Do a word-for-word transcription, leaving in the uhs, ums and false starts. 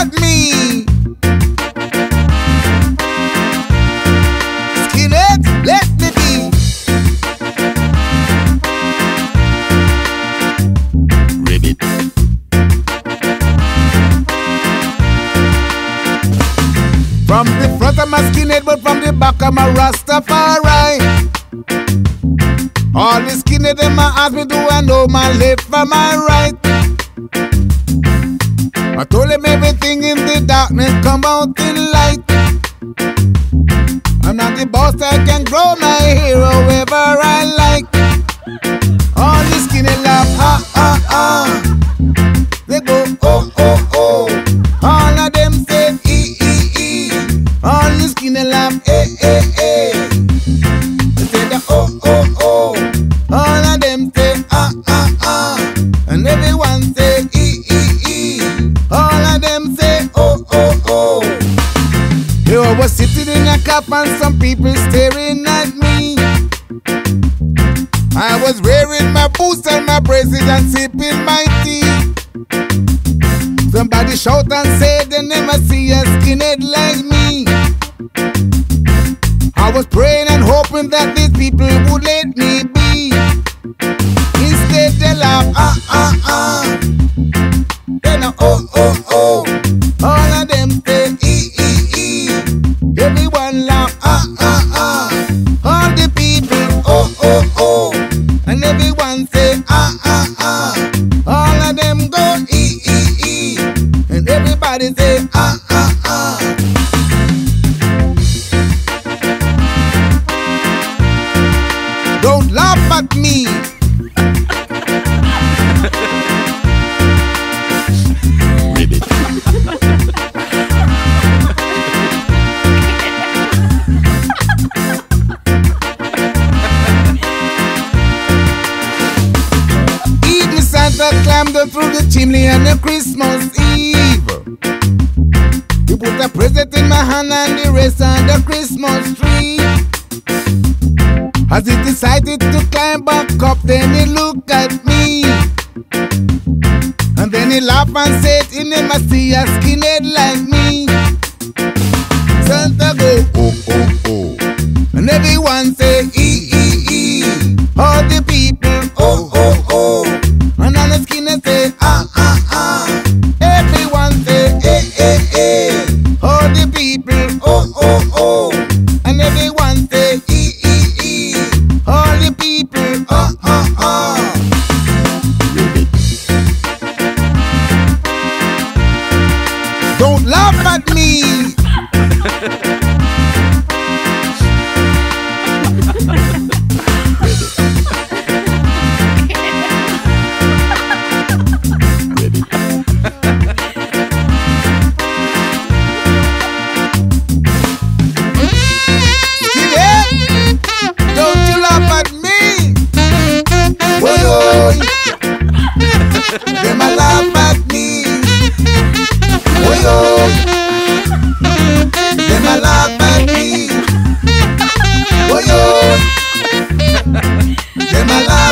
at me. Skinheads, let me be. Ribbit. From the front of my skinhead, but from the back of my Rastafari. All the skinhead them a ask me, do I know my left from my right? I told him everything in the darkness come out in light. I'm not the boss, I can grow my hair however I like. All the skinhead laugh, ah ah ah. They go oh oh oh. All of them say ee ee ee. All the skinhead laugh, eh eh eh. They say the oh oh oh. All of them say ah ah ah. And everyone say ee ee ee. All of them say oh oh oh. Here I was sitting in a cab and some people staring at me. I was wearing my boots and my braces and sipping my tea. Somebody shout and say they never see a skinhead like me. I was praying and hoping that these people would let me be. Instead they laugh, ah ah ah. Then a oh oh oh. All of them say ee ee ee. Everyone laugh, ah ah ah. All the people, oh oh oh. And everyone say ah ah ah. All of them go ee ee ee. And everybody say ah ah ah. Don't laugh at me. Ribbit. Even Santa climbed up through the chimney on the Christmas Eve. He put a present in my hand and the rest on the Christmas tree. As he decided to climb back up, then he looked at me. And then he laughed and said he never see a skinhead like me. Santa go, oh, oh, oh. And everyone say, ee, ee, ee. All the people, oh, oh, oh. And all the skinheads say, ah, ah, ah. Everyone say, eh, eh, eh. All the people, oh, oh, oh. And everyone say, ee, ee, ee. All the people, oh, oh, oh. Don't laugh at me. Don't you laugh at me. Boy, oh. Them a laugh at me. Boy, oh. Them a laugh at me. Boy, oh. Them a laugh.